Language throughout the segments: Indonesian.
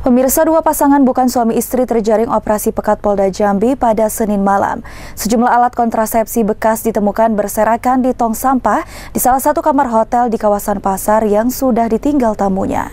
Pemirsa, dua pasangan bukan suami istri terjaring operasi Pekat Polda Jambi pada Senin malam. Sejumlah alat kontrasepsi bekas ditemukan berserakan di tong sampah di salah satu kamar hotel di kawasan pasar yang sudah ditinggal tamunya.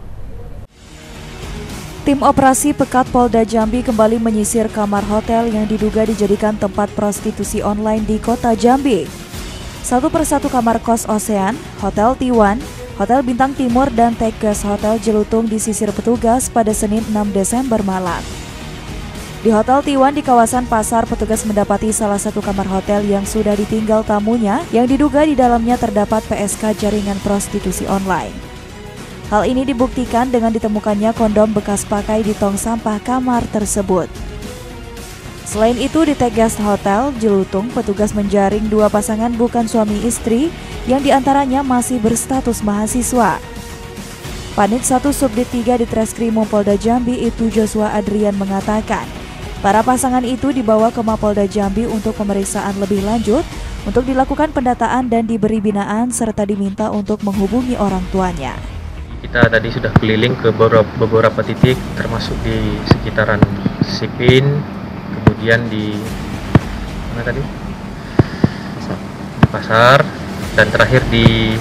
Tim operasi Pekat Polda Jambi kembali menyisir kamar hotel yang diduga dijadikan tempat prostitusi online di kota Jambi. Satu persatu kamar kos Ocean, Hotel T1, Hotel Bintang Timur dan Tegas Hotel Jelutung disisir petugas pada Senin 6 Desember malam. Di Hotel T1 di kawasan pasar, petugas mendapati salah satu kamar hotel yang sudah ditinggal tamunya yang diduga di dalamnya terdapat PSK jaringan prostitusi online. Hal ini dibuktikan dengan ditemukannya kondom bekas pakai di tong sampah kamar tersebut. Selain itu, di Tegas Hotel Jelutung, petugas menjaring dua pasangan bukan suami istri yang diantaranya masih berstatus mahasiswa. Panit 1 Subdit 3 di Treskrimum Polda Jambi itu Joshua Adrian mengatakan, para pasangan itu dibawa ke Mapolda Jambi untuk pemeriksaan lebih lanjut untuk dilakukan pendataan dan diberi binaan serta diminta untuk menghubungi orang tuanya. Kita tadi sudah keliling ke beberapa titik termasuk di sekitaran Sipin, kemudian di mana tadi? Pasar, dan terakhir di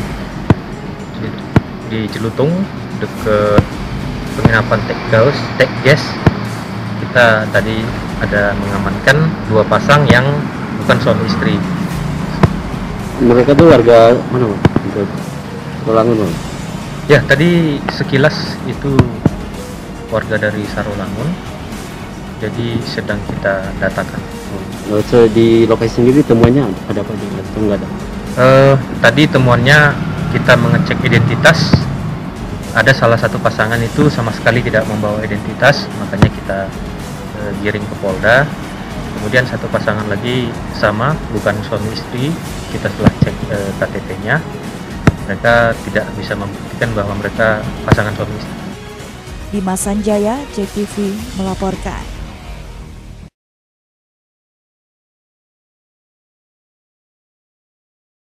Jelutung dekat penginapan Tegas. Kita tadi ada mengamankan dua pasang yang bukan suami istri. Mereka tuh warga mana, Pak? Sarolangun, Pak? Ya, tadi sekilas itu warga dari Sarolangun. Jadi sedang kita datakan. Di lokasi sendiri temuannya ada apa atau enggak ada? Tadi temuannya kita mengecek identitas. Ada salah satu pasangan itu sama sekali tidak membawa identitas, makanya kita giring ke Polda. Kemudian satu pasangan lagi sama, bukan suami istri. Kita setelah cek KTP-nya, mereka tidak bisa membuktikan bahwa mereka pasangan suami istri. Dimas Sanjaya, JEK TV melaporkan.